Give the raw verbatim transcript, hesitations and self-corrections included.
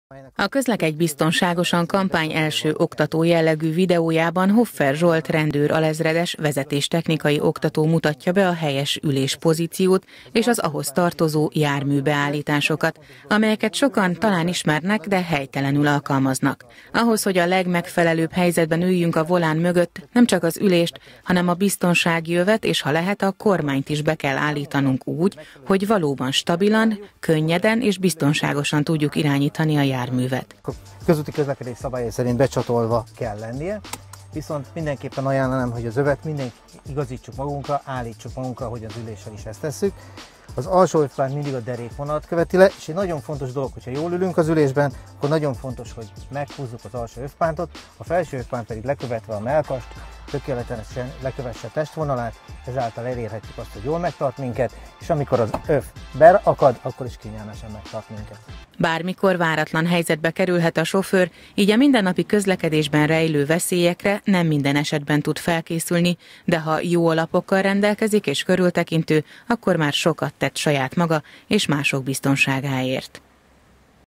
A Közlekedj biztonságosan kampány első oktató jellegű videójában Hoffer Zsolt rendőr alezredes vezetéstechnikai oktató mutatja be a helyes ülés pozíciót és az ahhoz tartozó járműbeállításokat, amelyeket sokan talán ismernek, de helytelenül alkalmaznak. Ahhoz, hogy a legmegfelelőbb helyzetben üljünk a volán mögött, nem csak az ülést, hanem a biztonsági övet, és ha lehet, a kormányt is be kell állítanunk úgy, hogy valóban stabilan, könnyeden és biztonságosan tudjuk irányítani a járművet. Közúti közlekedés szabályai szerint becsatolva kell lennie, viszont mindenképpen ajánlanám, hogy az övet mindenki igazítsuk magunkra, állítsuk magunkra, hogy az üléssel is ezt tesszük. Az alsó övpánt mindig a derékvonalat követi le, és egy nagyon fontos dolog, hogyha jól ülünk az ülésben, akkor nagyon fontos, hogy meghúzzuk az alsó övpántot, a felső övpánt pedig lekövetve a mellkast, tökéletesen lekövesse a testvonalát, ezáltal elérhetjük azt, hogy jól megtart minket, és amikor az öv beakad, akkor is kényelmesen megtart minket. Bármikor váratlan helyzetbe kerülhet a sofőr, így a mindennapi közlekedésben rejlő veszélyekre nem minden esetben tud felkészülni, de ha jó alapokkal rendelkezik és körültekintő, akkor már sokat tett saját maga és mások biztonságáért.